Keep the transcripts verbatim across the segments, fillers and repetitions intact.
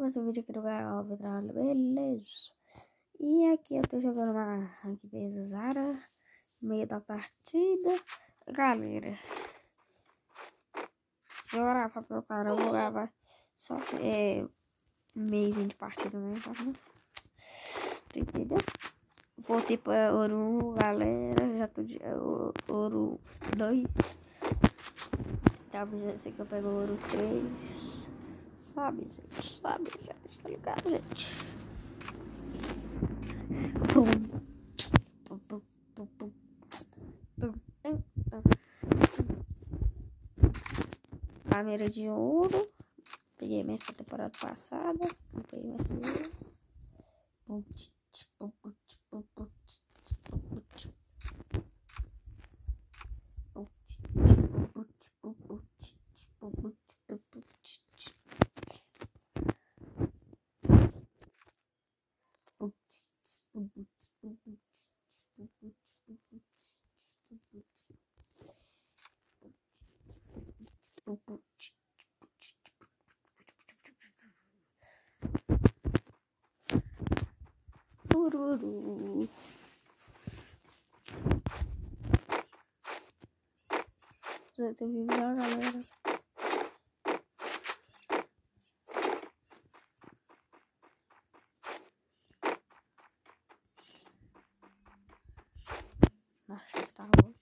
mais um vídeo aqui do canal Vidrado, beleza? E aqui eu tô jogando uma rank pesada no meio da partida. Galera, se eu orar pra preparar, eu vou gravar só é, meio de partida mesmo, tá? Entendeu? Voltei pra ouro um, galera, já tô de ouro dois. Talvez esse aqui eu pego ouro três. Sabe, gente, sabe, gente, tá ligado, gente? Pum. Pum, pum, pum, pum. Pum, pum, pum. Câmera de ouro. Peguei minha temporada passada. Não peguei minha segunda. Pum, tch, pum, pum, tch, pum, pum, tch, pum, pum, tch. Pum, tch, pum, pum, tch, pum, pum, tch, pum, pum, tch, pum, pum, tch, tch. Tururu. Já tô vivo já, galera. Nossa, tá bom.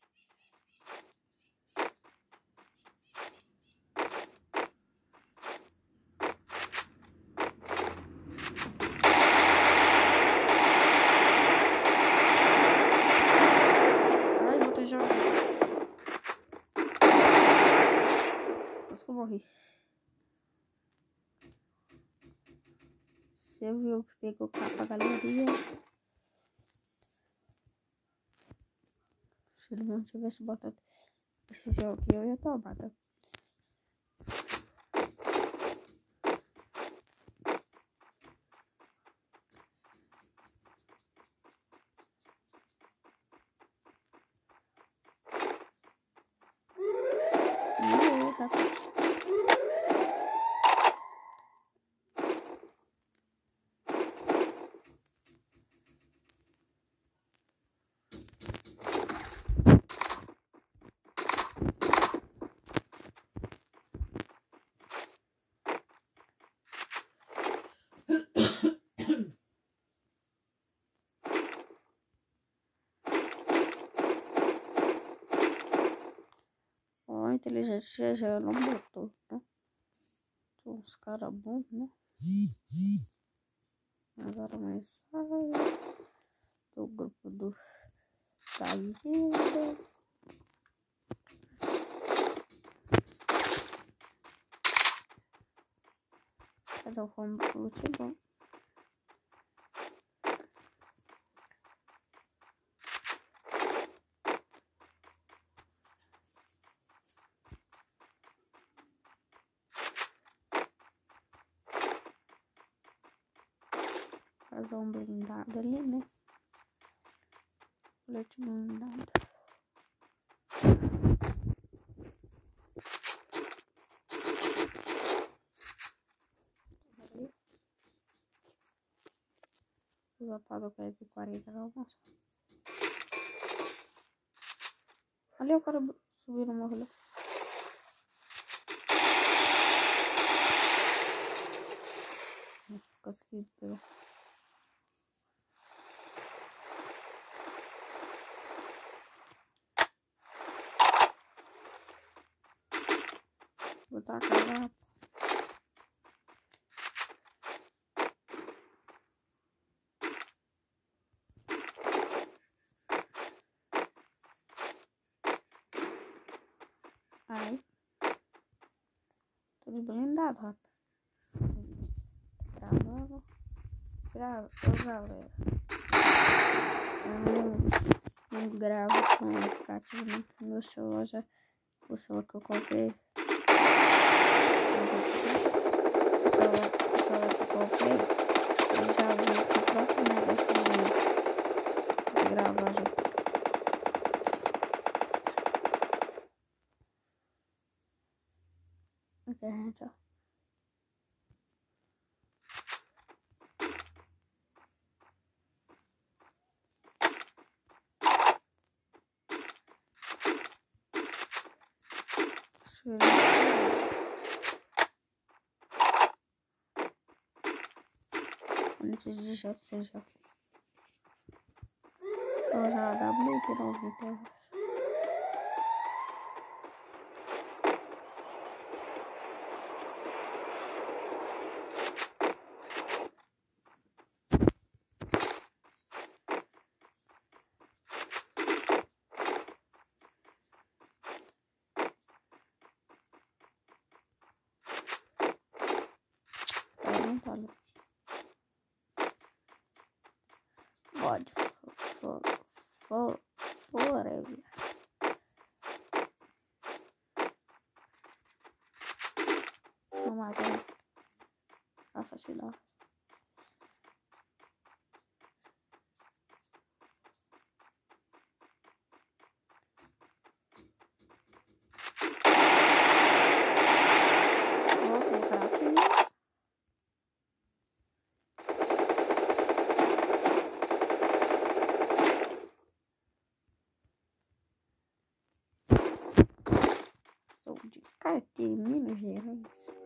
Ai, vou ter jogado. Quase que eu morri. Você viu que pegou capa galeria? Se ele não tivesse botado esse jogo aqui, eu ia tomar, tá? Ih, tá. Ó, a inteligência já não botou, né? São uns caras bons, né? Agora mais sai do grupo do Taída. Fazer o fome do loot bom. Fazer um blindado ali, né? Colete blindado. Usar para o P quarenta não almoço. Ali o cara subiu no morro. Consegui pegar. Botar a cara. Aí. Tudo blindado, rapaz. Gravando. Grava. Eu galera. Eu não, não gravo com o aplicativo no meu celular. Já, o celular que eu comprei. O celular, o celular que eu comprei. Eu já vi que o próprio negócio de gravar já. Internet, ó. Não precisa de gel, seja. Então já dá bem para ouvir, tá? Pode, for, for, forever. Vamos lá, vamos. Assassinar. Vou tentar aqui. Sou de Carteira, Minas Gerais.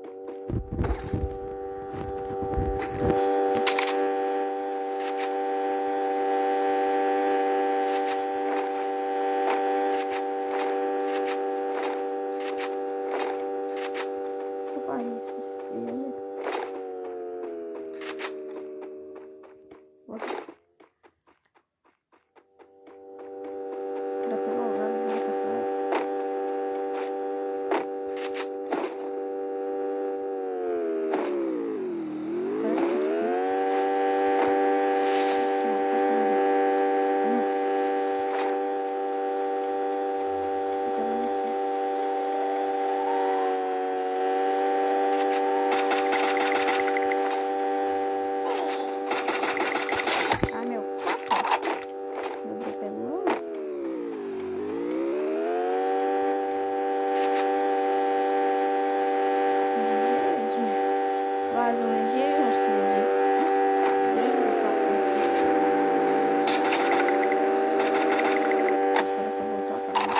Seu país, ele. Faz um genocídio. Agora só voltar pra cá.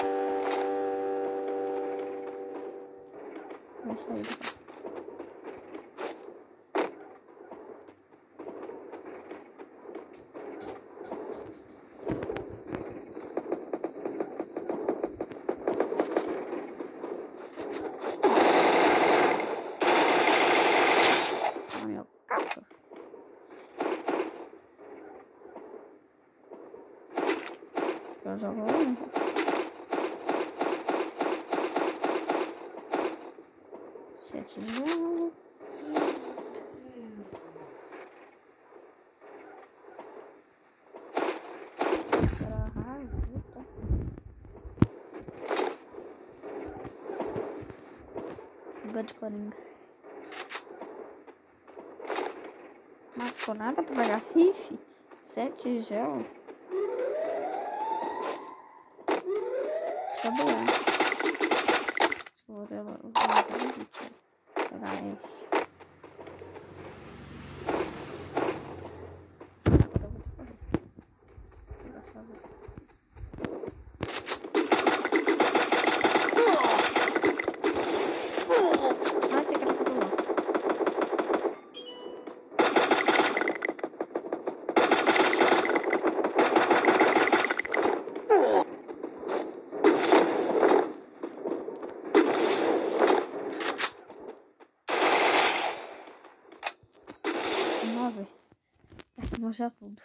Vai sair do carro. Eu já vou lá. Sete jogos. Para a raiva, tá? God Coringa. Masconada para pegar Sif. Sete gel. Tá bom. Acho que eu vou ter agora. Vou fazer um vídeo. Pegar ele. Agora eu vou ter que correr. Pegar essa água. Vai ter que atacar. Nove. Essa já tudo.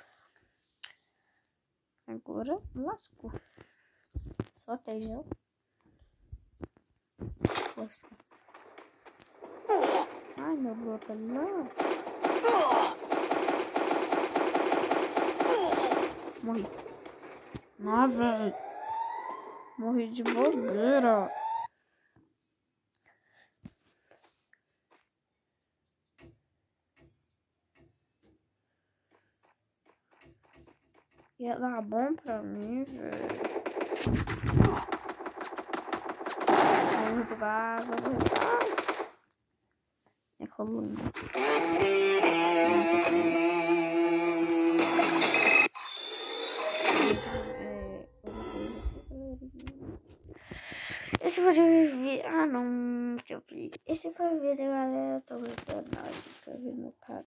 Agora lascou. Só tem gel. Força. Ai, meu bloco não. Morri. Nove. Morri de bobeira. Ia dar bom pra mim, velho. Vou jogar, vou jogar. É coluna. Esse esse foi o vídeo. Ah, não. Deixa eu ver. Esse foi o vídeo, galera. Tô brincando. Não, se inscrever no canal.